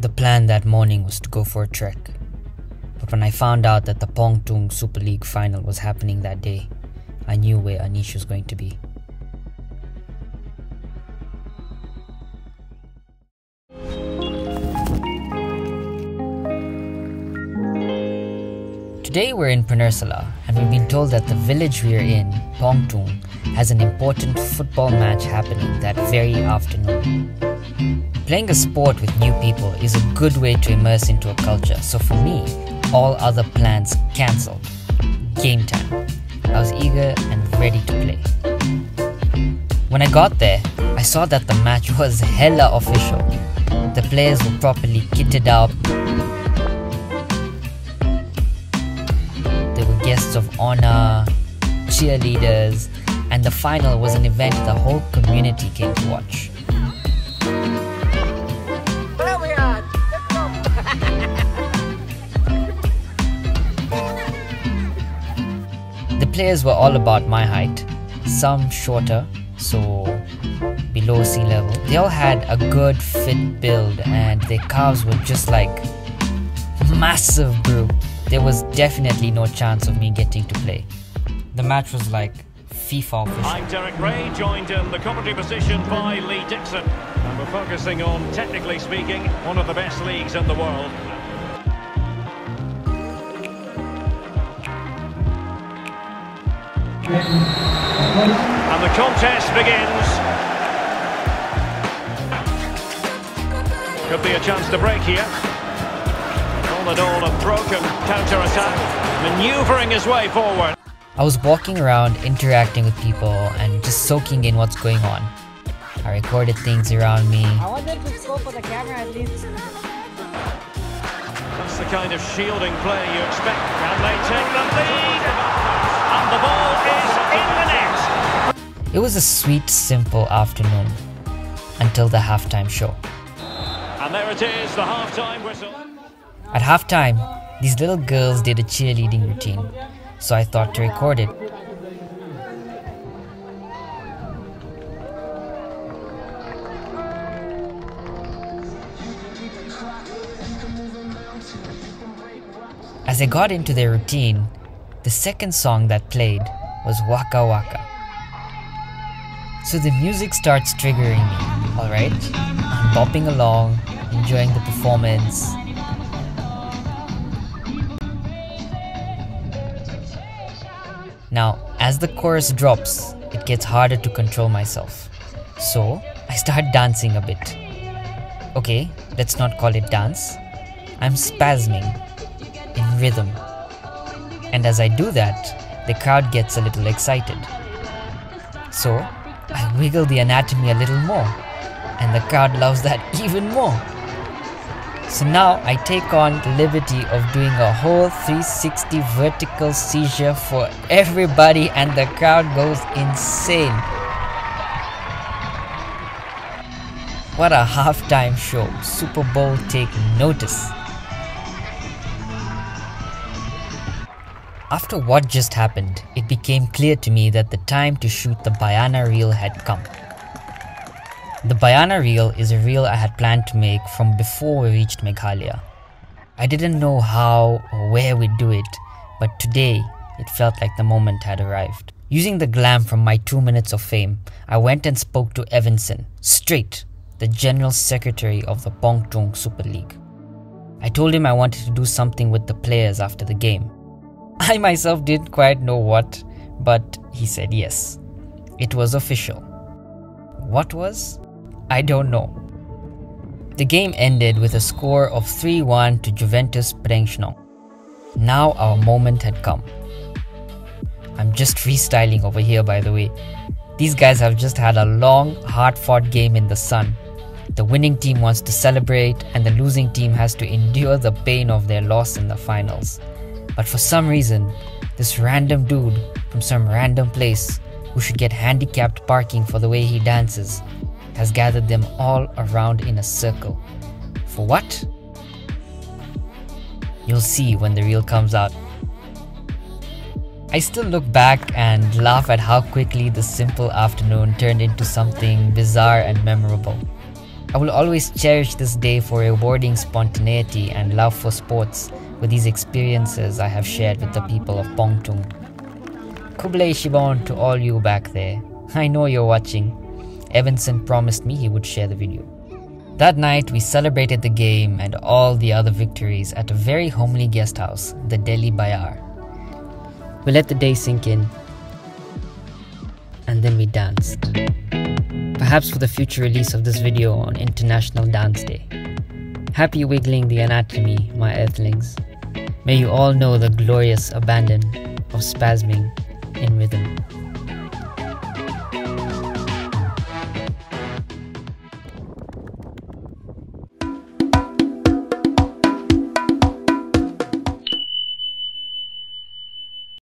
The plan that morning was to go for a trek. But when I found out that the Pongtung Super League final was happening that day, I knew where Anish was going to be. Today we're in Peninsula, and we've been told that the village we're in, Pongtung, has an important football match happening that very afternoon. Playing a sport with new people is a good way to immerse into a culture, so for me, all other plans cancelled. Game time. I was eager and ready to play. When I got there, I saw that the match was hella official. The players were properly kitted up. There were guests of honor, cheerleaders, and the final was an event the whole community came to watch. The players were all about my height, some shorter, so below sea level. They all had a good fit build and their calves were just like massive, bro. There was definitely no chance of me getting to play. The match was like FIFA official. I'm Derek Ray, joined in the commentary position by Lee Dixon. And we're focusing on, technically speaking, one of the best leagues in the world. And the contest begins. Could be a chance to break here. All in all, a broken counter-attack, manoeuvring his way forward. I was walking around, interacting with people and just soaking in what's going on. I recorded things around me. I wanted to scope for the camera at least. That's the kind of shielding play you expect. Can they take the lead? And the ball is in the net. It was a sweet, simple afternoon until the halftime show. And there it is, the halftime whistle. At halftime, these little girls did a cheerleading routine, so I thought to record it. As I got into their routine, the second song that played was Waka Waka. So the music starts triggering me, alright? I'm bopping along, enjoying the performance. Now, as the chorus drops, it gets harder to control myself. So, I start dancing a bit. Okay, let's not call it dance. I'm spasming in rhythm. And as I do that, the crowd gets a little excited. So, I wiggle the anatomy a little more, and the crowd loves that even more. So now I take on the liberty of doing a whole 360 vertical seizure for everybody, and the crowd goes insane. What a halftime show. Super Bowl take notice. After what just happened, it became clear to me that the time to shoot the Bayana reel had come. The Bayana reel is a reel I had planned to make from before we reached Meghalaya. I didn't know how or where we'd do it, but today it felt like the moment had arrived. Using the glam from my 2 minutes of fame, I went and spoke to Evanson, straight, the General Secretary of the Pongtung Super League. I told him I wanted to do something with the players after the game. I myself didn't quite know what, but he said yes. It was official. What was? I don't know. The game ended with a score of 3-1 to Juventus Pongtung. Now our moment had come. I'm just freestyling over here, by the way. These guys have just had a long, hard-fought game in the sun. The winning team wants to celebrate and the losing team has to endure the pain of their loss in the finals. But for some reason, this random dude from some random place who should get handicapped parking for the way he dances has gathered them all around in a circle. For what? You'll see when the reel comes out. I still look back and laugh at how quickly the simple afternoon turned into something bizarre and memorable. I will always cherish this day for rewarding spontaneity and love for sports with these experiences I have shared with the people of Pongtung. Kublai Shibon to all you back there. I know you're watching. Evanson promised me he would share the video. That night we celebrated the game and all the other victories at a very homely guest house, the Delhi Bayar. We let the day sink in, and then we danced. Perhaps for the future release of this video on International Dance Day. Happy wiggling the anatomy, my earthlings. May you all know the glorious abandon of spasming in rhythm.